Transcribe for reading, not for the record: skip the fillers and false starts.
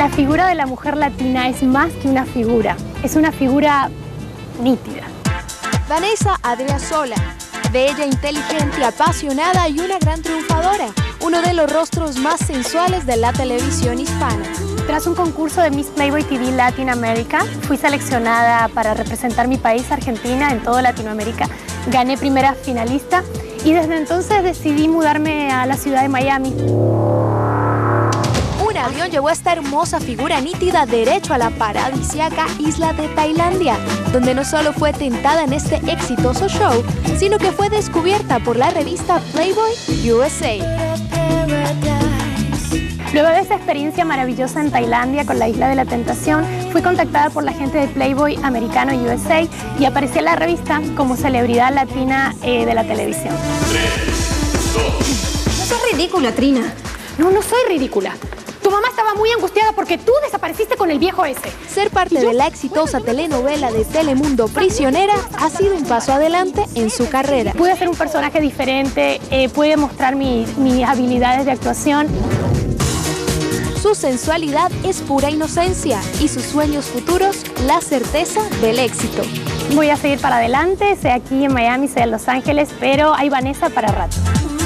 La figura de la mujer latina es más que una figura, es una figura nítida. Vanessa Adriasola, bella, inteligente, apasionada y una gran triunfadora, uno de los rostros más sensuales de la televisión hispana. Tras un concurso de Miss Playboy TV Latin America, fui seleccionada para representar mi país, Argentina, en toda Latinoamérica. Gané primera finalista y desde entonces decidí mudarme a la ciudad de Miami. Un avión llevó a esta hermosa figura nítida derecho a la paradisíaca isla de Tailandia, donde no solo fue tentada en este exitoso show, sino que fue descubierta por la revista Playboy USA. Luego de esa experiencia maravillosa en Tailandia con la Isla de la Tentación, fui contactada por la gente de Playboy Americano USA y aparecí en la revista como celebridad latina de la televisión. 3, 2. No sos ridícula, Trina. No, no soy ridícula. Tu mamá estaba muy angustiada porque tú desapareciste con el viejo ese. Ser parte de la exitosa telenovela de Telemundo Prisionera ha sido un paso adelante en su carrera. Pude ser un personaje diferente, pude mostrar mis habilidades de actuación. Su sensualidad es pura inocencia y sus sueños futuros la certeza del éxito. Voy a seguir para adelante, sea aquí en Miami, sea en Los Ángeles, pero hay Vanessa para rato.